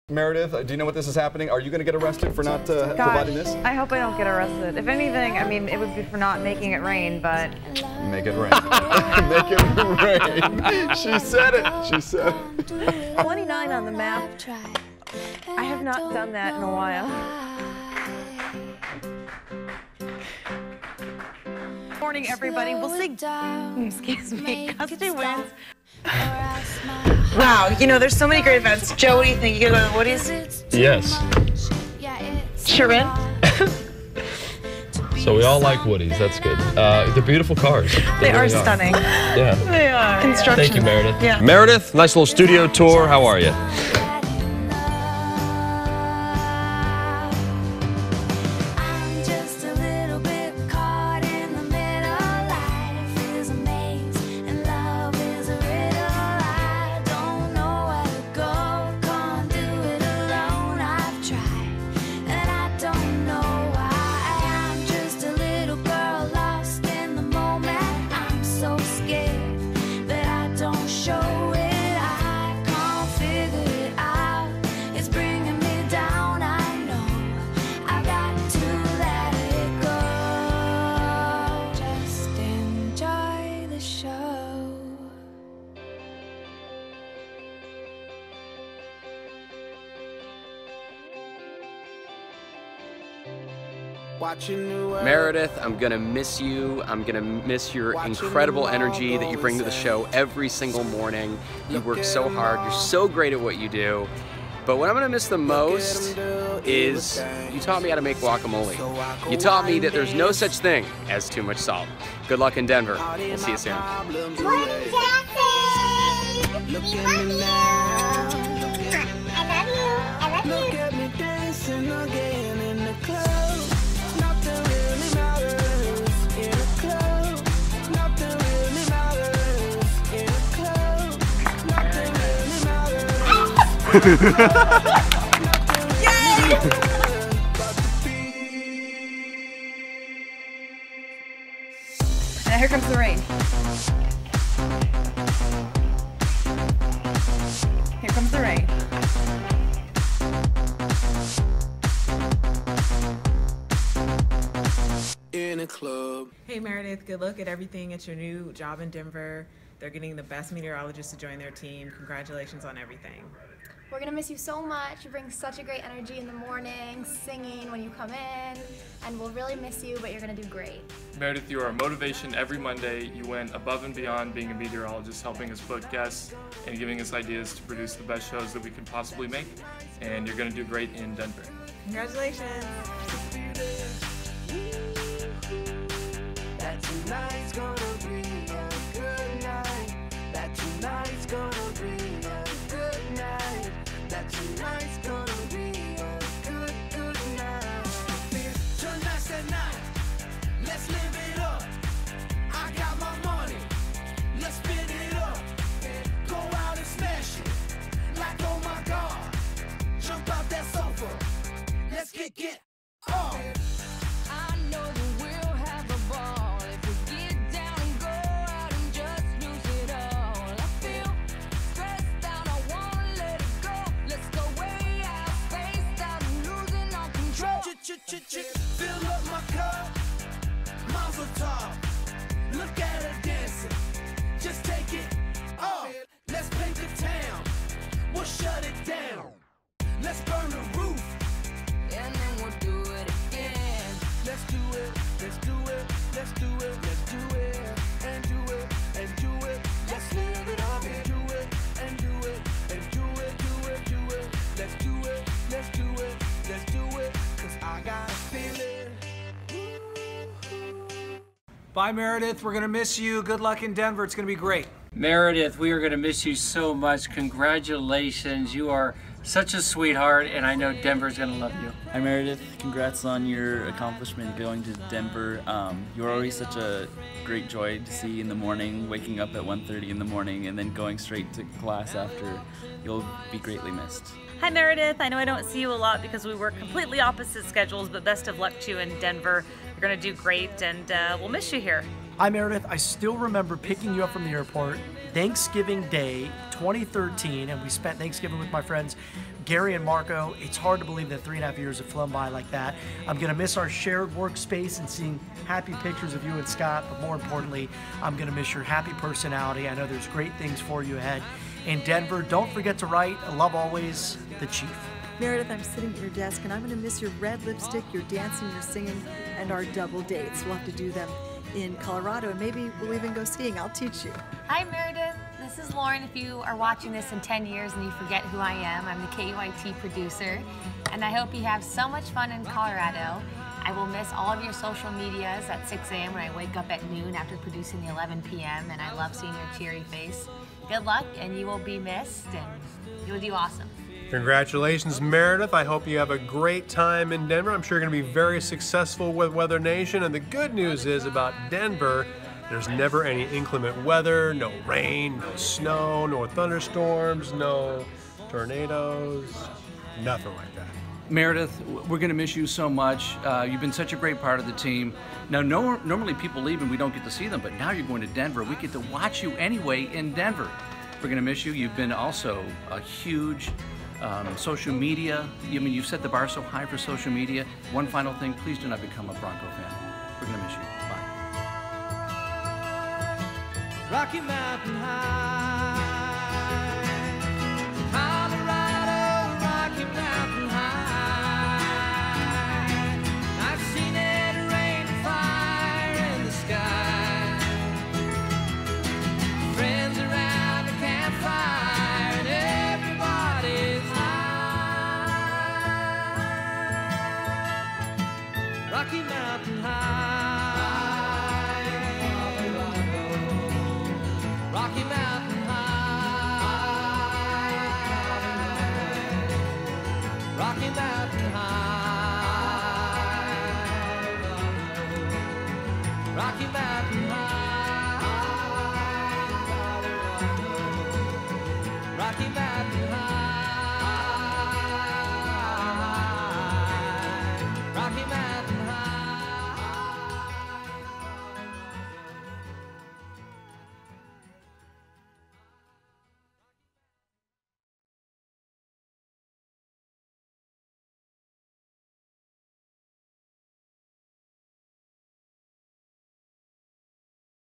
Meredith, do you know what this is happening? Are you going to get arrested for not providing this? I hope I don't get arrested. If anything, I mean, it would be for not making it rain, but... Make it rain. Make it rain. She said it. She said it. 29 on the map. I have not done that in a while. Morning, everybody. We'll see. Excuse me. Custody wins. Wow, you know, there's so many great events. Joe, what do you think? You gonna go to the Woody's? Yes. Sharon? So we all like Woody's. That's good. They're beautiful cars. They are stunning. Yeah. They are. Construction. Thank you, Meredith. Yeah. Meredith, nice little studio tour. How are you? Meredith, I'm gonna miss you. I'm gonna miss your incredible energy that you bring to the show every single morning. You work so hard, you're so great at what you do. But what I'm gonna miss the most is you taught me how to make guacamole. You taught me that there's no such thing as too much salt. Good luck in Denver. We'll see you soon. Yay! And here comes the rain. Here comes the rain. In a club. Hey Meredith, good luck at everything at your new job in Denver. They're getting the best meteorologist to join their team. Congratulations on everything. We're going to miss you so much. You bring such a great energy in the morning, singing when you come in, and we'll really miss you, but you're going to do great. Meredith, you are a motivation every Monday. You went above and beyond being a meteorologist, helping us book guests and giving us ideas to produce the best shows that we could possibly make. And you're going to do great in Denver. Congratulations. That tonight's gonna be a good night. That tonight's gonna be a good night. That tonight's gonna be a good, good night. Tonight's the night. Let's live it up. I got my money. Let's spin it up. Go out and smash it. Like, oh my God. Jump out that sofa. Let's get on. I know that we'll have a ball if we get down and go out and just lose it all. I feel stressed out, I wanna let it go. Let's go way out, spaced out, and losing all control. Fill up my cup, Mazel tov. Look at her dancing, just take it off. Let's paint the town, we'll shut it down. Let's burn the roof, and then we'll do it again. Let's do it, let's do it, let's do it, let's do it, and do it, and do it. Let's live it up and do it, and do it, and do it, do it, do it. Let's do it, let's do it, let's do it, 'cause I got a feeling. Bye, Meredith. We're going to miss you. Good luck in Denver. It's going to be great. Meredith, we are going to miss you so much. Congratulations. You are such a sweetheart, and I know Denver's going to love you. Hi, Meredith. Congrats on your accomplishment going to Denver. You're always such a great joy to see in the morning, waking up at 1:30 in the morning and then going straight to class after. You'll be greatly missed. Hi Meredith, I know I don't see you a lot because we work completely opposite schedules, but best of luck to you in Denver. You're gonna do great and we'll miss you here. Hi Meredith, I still remember picking you up from the airport, Thanksgiving Day 2013, and we spent Thanksgiving with my friends Gary and Marco, it's hard to believe that 3.5 years have flown by like that. I'm going to miss our shared workspace and seeing happy pictures of you and Scott, but more importantly, I'm going to miss your happy personality. I know there's great things for you ahead. In Denver, don't forget to write. Love always, the Chief. Meredith, I'm sitting at your desk, and I'm going to miss your red lipstick, your dancing, your singing, and our double dates. We'll have to do them in Colorado, and maybe we'll even go skiing. I'll teach you. Hi, Meredith. This is Lauren. If you are watching this in 10 years and you forget who I am, I'm the Keyt producer, and I hope you have so much fun in Colorado. I will miss all of your social medias at 6 a.m. when I wake up at noon after producing the 11 p.m., and I love seeing your cheery face. Good luck, and you will be missed, and you will do awesome. Congratulations, Meredith. I hope you have a great time in Denver. I'm sure you're going to be very successful with Weather Nation. And the good news is about Denver, there's never any inclement weather, no rain, no snow, no thunderstorms, no tornadoes, nothing like that. Meredith, we're going to miss you so much. You've been such a great part of the team. Now, normally people leave and we don't get to see them, but now you're going to Denver. We get to watch you anyway in Denver. We're going to miss you. You've been also a huge social media. I mean, you've set the bar so high for social media. One final thing, please do not become a Bronco fan. We're going to miss you. Bye. Rocky Mountain High, Colorado, Rocky Mountain High. I've seen it rain and fire in the sky. Friends around the campfire and everybody's high. Rocky Mountain High, Rocky Mountain High, Rocky Mountain High, Rocky Mountain